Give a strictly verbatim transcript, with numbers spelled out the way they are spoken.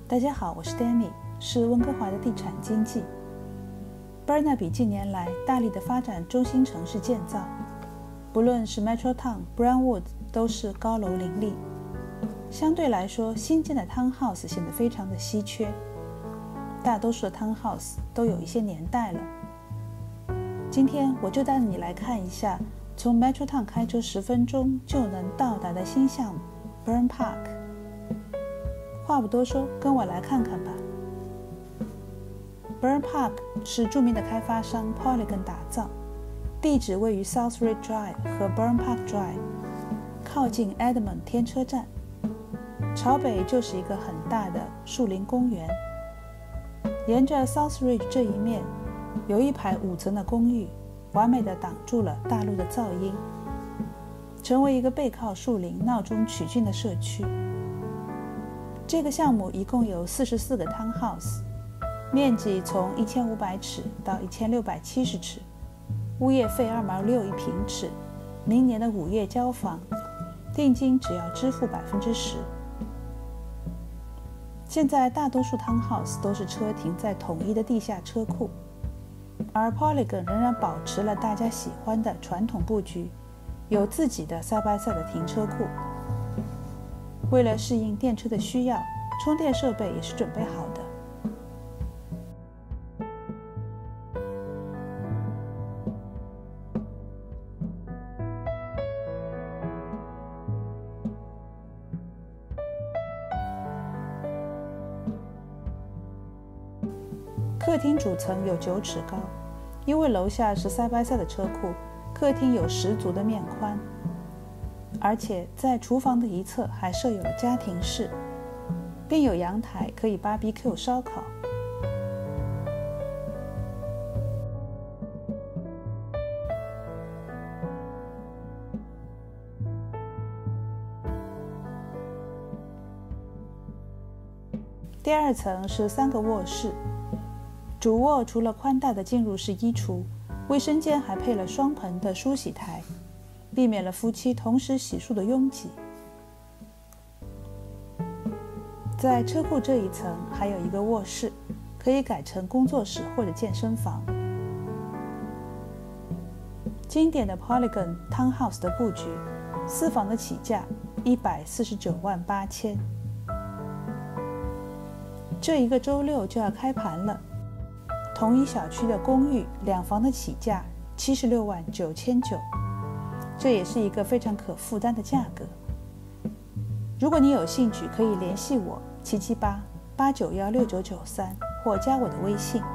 大家好，我是 Demi， 是温哥华的地产经纪。Burnaby 近年来大力的发展中心城市建造，不论是 Metro Town、Brownwood 都是高楼林立。相对来说，新建的 Townhouse 显得非常的稀缺，大多数的 Townhouse 都有一些年代了。今天我就带你来看一下，从 Metro Town 开车十分钟就能到达的新项目 Burn Park。话不多说，跟我来看看吧。Burn Park 是著名的开发商 Polygon 打造，地址位于 Southridge Drive 和 Burn Park Drive， 靠近 Edmond 天车站。朝北就是一个很大的树林公园，沿着 Southridge 这一面有一排五层的公寓，完美的挡住了大陆的噪音，成为一个背靠树林、闹中取静的社区。这个项目一共有四十四个 townhouse， 面积从一千五百尺到一千六百七十尺，物业费二毛六一平尺，明年的五月交房，定金只要支付百分之十。现在大多数 townhouse 都是车停在统一的地下车库，而 Polygon 仍然保持了大家喜欢的传统布局，有自己的 side by side 的停车库。为了适应电车的需要，充电设备也是准备好的。客厅主层有九尺高，因为楼下是 side by side 的车库，客厅有十足的面宽。而且在厨房的一侧还设有了家庭室，并有阳台可以 B B Q 烧烤。第二层是三个卧室，主卧除了宽大的进入式衣橱，卫生间还配了双盆的梳洗台，避免了夫妻同时洗漱的拥挤。在车库这一层还有一个卧室，可以改成工作室或者健身房。经典的 Polygon Townhouse 的布局，四房的起价一百四十九万八千。这一个周六就要开盘了，同一小区的公寓两房的起价七十六万九千九。这也是一个非常可负担的价格。如果你有兴趣，可以联系我七七八八九一六九九三或加我的微信。